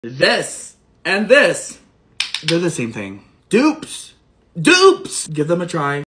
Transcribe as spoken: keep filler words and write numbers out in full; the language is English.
This and this, they're the same thing. Dupes. Dupes. Give them a try.